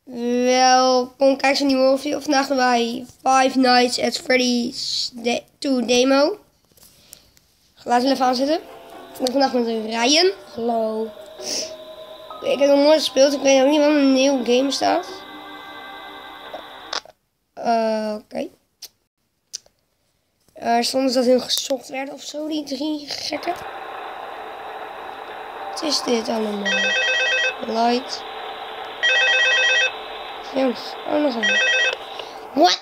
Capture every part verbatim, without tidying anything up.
Welkom, kijk eens een nieuwe video. Vandaag bij Five Nights at Freddy's de twee demo. Laten we even aanzetten. Ik ben vandaag met Ryan. Hallo. Ik heb nog nooit gespeeld. Ik weet ook niet wat een nieuw game staat. Uh, Oké. Okay. Er stond dus dat heel gezocht werd of zo, die drie gekken. Wat is dit allemaal? Light. Jongens, oh nog een. What?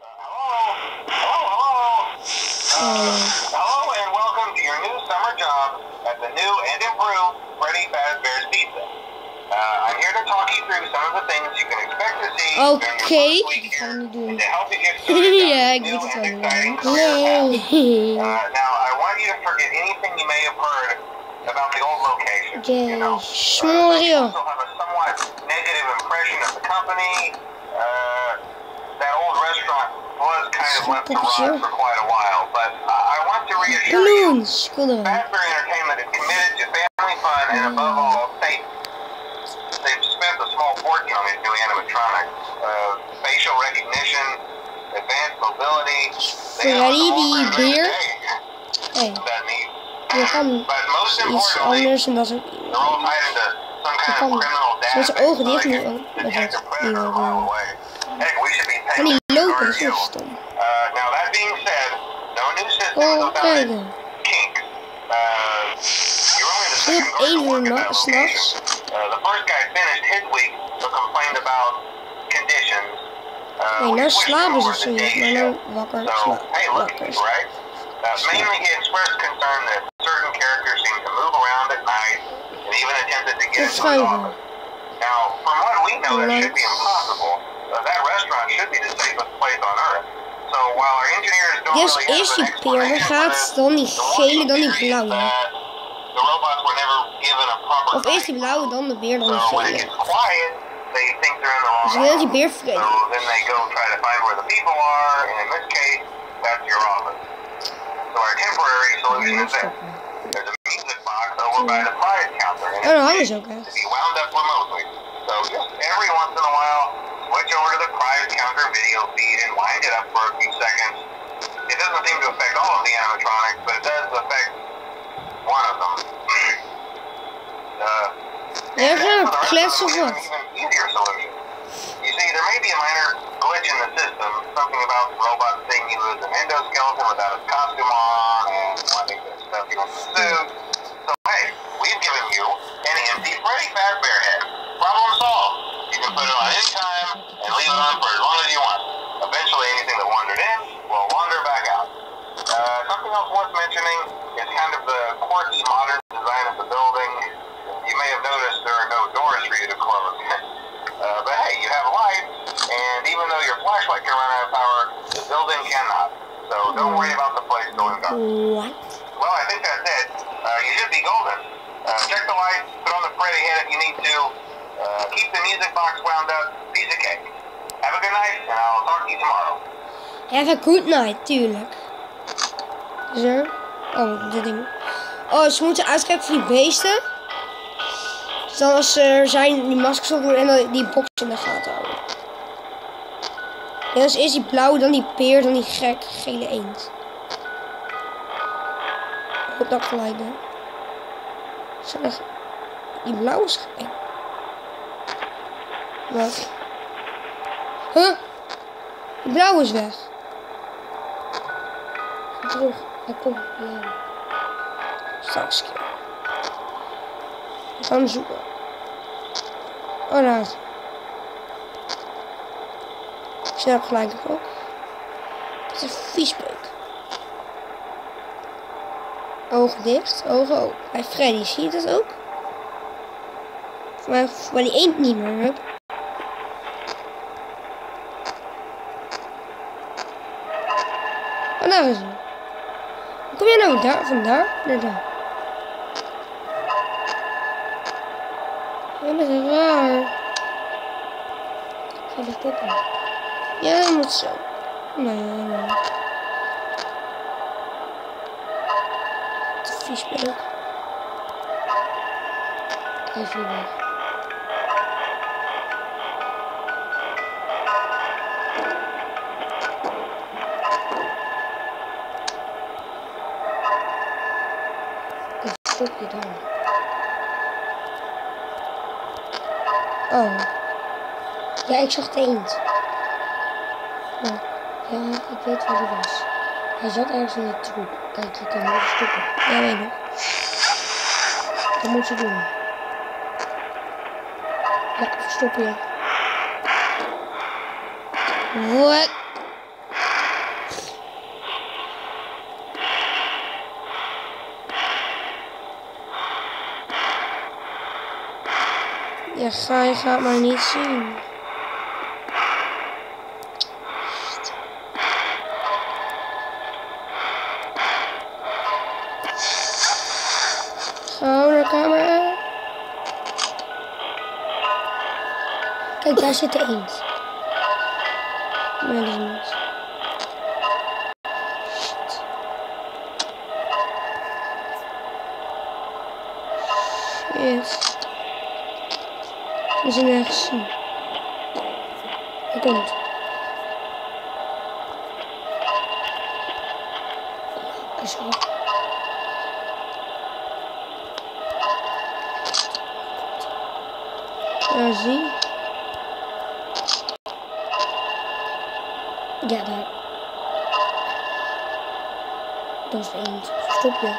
Hello and welcome to your new summer job at the new and improved Freddy Fazbear's Pizza. Uh, I'm here to talk you through some of the things you can expect to see okay. during your first week here and to help you get started yeah, on new and exciting career path. Uh, now, I want you to forget anything you may have heard about the old location. Okay. You know, uh, you also have a somewhat negative impression of the company. Uh, that old restaurant was kind of left to rot for quite a while, but uh, I want to reassure you, Fazbear Entertainment is committed to family fun and above all, safety. They've spent a small fortune on these new animatronics. Uh, facial recognition, advanced mobility. Freddy die beer. Hey. Je kan iets anders en dat is ook. Je kan met zijn ogen dicht nu ook. Dat is kan niet lopen, dat is heel stom. Oh, kijk. Dit op één uur s'nachts. Nee, nou slapen ze zoiets, maar nou wakker, slaap, wakker. Uh, mainly he expressed concern that certain characters seem to move around at night and even attempted to get into his office. Now, from what we know, that should be impossible. Uh, that restaurant should be the safest place on earth. So while our engineers don't dus really have eerst an die peer gaat, dan die gele, dan die blauwe. The robots were never given a proper of eerst die blauwe, dan de beer, dan die so when it gele. gets quiet, they think they're in the wrong Dus ik wil die beer vreten. So then they go try to find where the people are, and in this case, that's your office. So our temporary solution is this. There's a music box over by the prize counter, and oh, no, it's okay. to be wound up remotely. So just every once in a while, switch over to the prize counter video feed and wind it up for a few seconds. It doesn't seem to affect all of the animatronics, but it does affect one of them. uh, They're kind of klets of what? Even easier solution. You see, there may be a minor glitch in the system, something about the robot seeing you as an endoskeleton without his costume on, and wanting to stuff you in the suit. So hey, we've given you an empty Freddy Fazbear head. Problem solved. You can put it on any time and leave it on for as long as you want. Eventually anything that wandered in will wander back out. Uh, something else worth mentioning is kind of the quirky modern design of the building. You may have noticed there are no doors for you to close. Uh, but hey, you have a light, and even though your flashlight can run out of power, the building cannot. So don't worry about the place going dark. What? Well, I think that's it. Uh, you should be golden. Uh, check the lights, put on the Freddy head if you need to. Uh, keep the music box wound up. Piece of cake. Have a good night, and I'll talk to you tomorrow. Have a good night, tuurlijk. Zo. Oh, dit ding. Oh, ze moeten uitkijken voor die beesten. Dan als er zijn die maskers op doen en dan die box in de gaten houden. Ja, dus eerst die blauwe, dan die peer, dan die gek gele eend. Ik hoop dat ik gelijk ben. Zeg, die blauwe is eng. Wat? Huh? Die blauwe is weg. Ga terug. Hij komt. Ja. Straks keer. We gaan hem zoeken. Oh, daar. Snel gelijk ook. Het is een viesbeuk. Ogen dicht, ogen open. Bij Freddy, zie je dat ook? Maar bij die eend niet meer. Hup. Oh, daar is hij. Hoe kom jij nou daar, van daar naar daar? Ja, dat is raar. Ga ik dit doen? Ja, dat moet zo. Nee, nee, nee. Het is vies beuk. Even weg. Oh. Ja, ik zag de eend. Oh. Ja, ik weet waar die was. Hij zat ergens in de troep. Kijk, je kan hem stoppen. Ja, weet nog. Dat moet je doen. Ja, verstoppen je. Wat? Ja, ga je gaat maar niet zien. Ga naar de camera. Kijk, daar zit de eend. Nee, dat is niet. Shit. Shit. We zijn nergens zien. Hij komt. Hij is af. Ja, zie. Ja, daar. Dat is de eend. Stop je.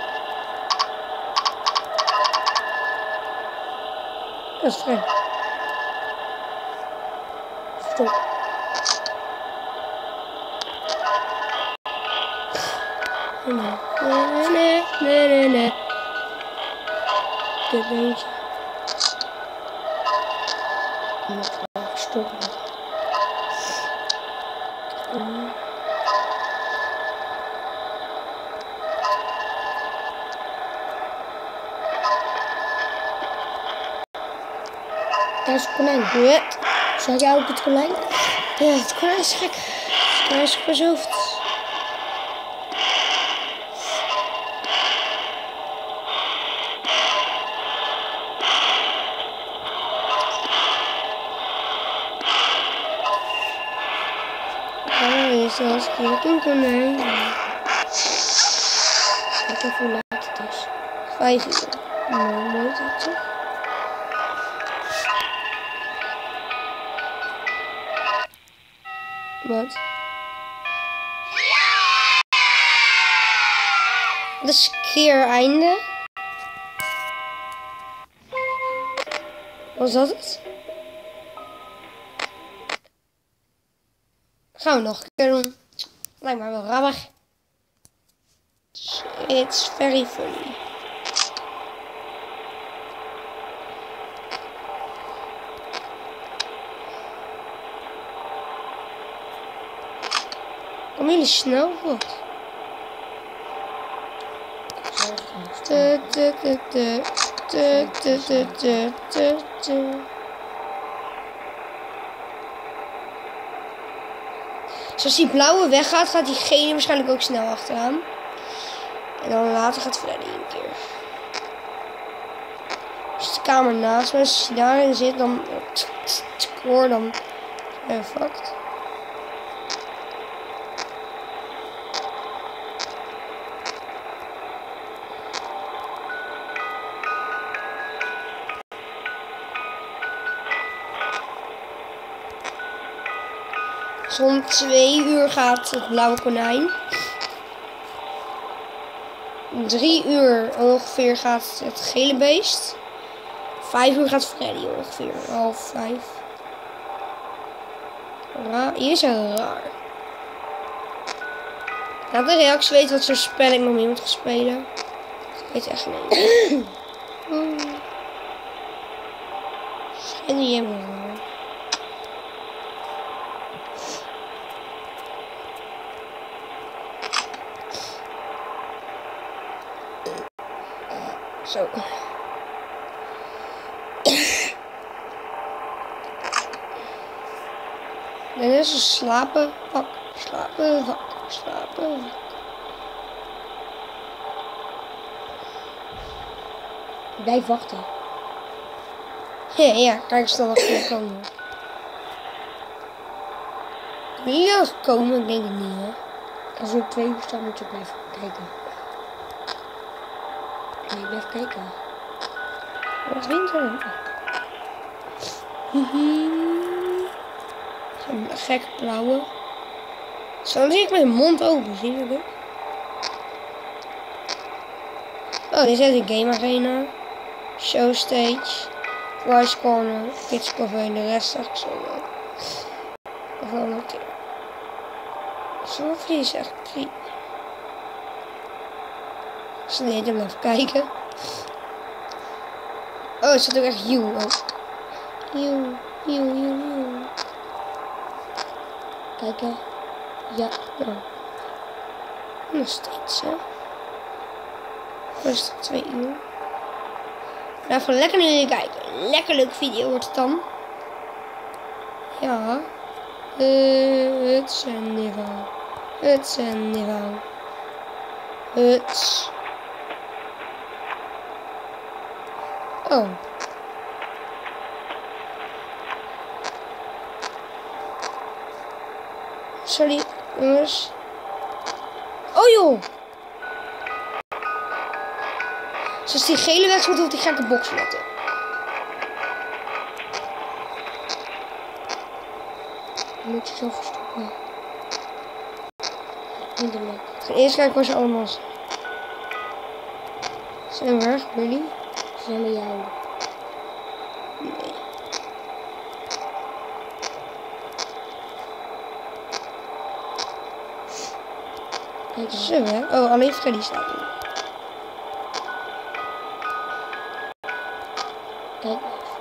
Dat is vrij. Stop. Nee, nee, nee, nee, nee, nee. Dit eentje. Ik moet wel stoppen. Mm. Daar is het konijn. Ja. Zag jij ook het konijn? Ja, het konijn is gek. Het konijn is op zijn hoofd. Oh, is zelfs een konijn. Kijk even hoe laat het is. Vijf uur. Nou, mooi dat toch? Wat? Dat is keer einde. Was dat het? Gaan we nog een keer doen. Lijkt me wel grappig. It's very funny. Komen jullie snel of wat? Te, te, te, te, te, te, te, te, te, te. Zoals die blauwe weggaat, gaat die gele waarschijnlijk ook snel achteraan. En dan later gaat Freddy een keer. Als de kamer naast me, als je daarin zit, dan hoor dan ben je fucked. Dus om twee uur gaat het blauwe konijn. Om drie uur ongeveer gaat het gele beest. Vijf uur gaat Freddy ongeveer. Half vijf. Raar. Hier is een raar. Laat de reactie weten wat voor spel ik nog meer moet gaan spelen. Ik weet echt niet. En die hebben we wel. Zo. En is een slapen, pak, slapen, pak, slapen. Blijf wachten. Ja, ja, kijk eens dan wat er komen. Kan je wel komen? Ik denk het niet, hè. Als we op twee uur staan, moet je blijven kijken. Nee, blijf kijken. Wat vindt er? Zo'n gekke blauwe. Zo zie ik met mijn mond open, zie je dat? Oh, dit is een game arena. Show stage. Rice corner. Kids cover. De rest zag ik zo wel. Nog wel een keer. Zo vlies echt creepy. Ik zal niet even kijken. Oh, het staat ook echt you. Oh. You, you, you, you. Kijken. Ja, nou. Nog steeds, hè. Rustig, twee uur. Nou, even lekker naar jullie kijken. Lekker leuke video wordt het dan. Ja. Uh, het zendniveau. Het zendniveau. Het. Oh. Sorry, jongens. Oh joh. Zoals die gele wedstrijd of die gekke boxletten. Moet je zo verstoppen. Niet leuk. Ik ga eerst kijken waar ze allemaal zijn. Zijn we weg, jullie? Ze zijn bij jou. Nee. Kijk, zo hè. Oh, alleen Freddy staat er. Kijk.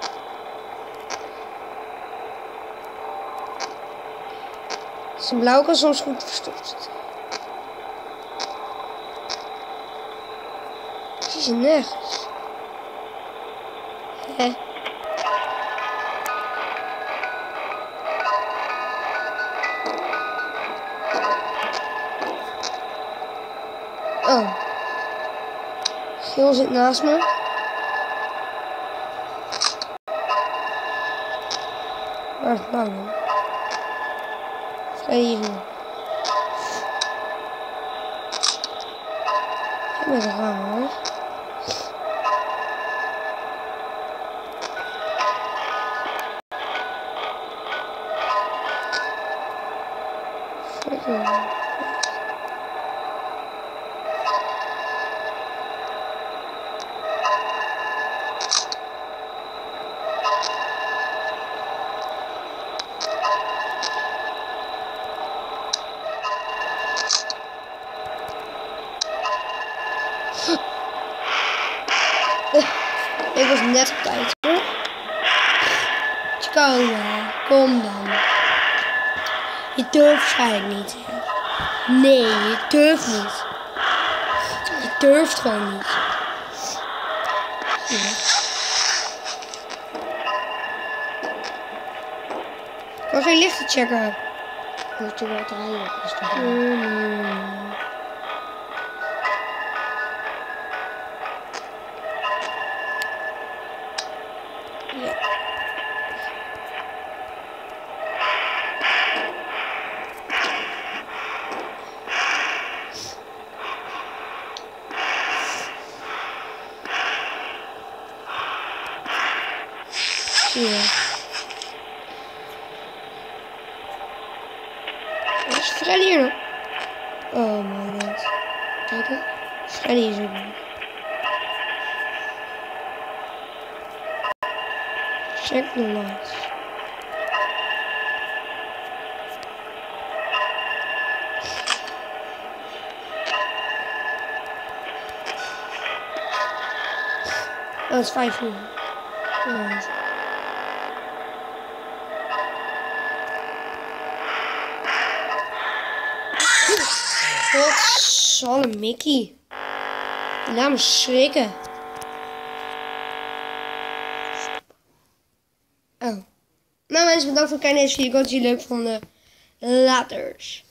Zijn blauw kan soms goed verstopt zitten. Ik zie ze nergens. Hè? Oh. Geel zit naast me. Waar is blauw dan? Freddy is nu. Ik ben er gaan hoor. Freddy. Ik was net op tijd hoor. Komen, kom dan. Je durft waarschijnlijk niet. Nee, je durft niet. Je durft gewoon niet. Ja. Ik kan geen lichten checken. Moet je wel draaien. Is toch mm. Ja. Ja. Wat is Freddy hier nog? Oh my god. Kijk, Freddy is er nog. Check the lights. Oh, het is vijf uur. Ja. Godsalle Mickey. Laat me schrikken. Oh. Nou mensen, bedankt voor het kijken naar deze video. Ik hoop dat jullie het leuk vonden. Laters.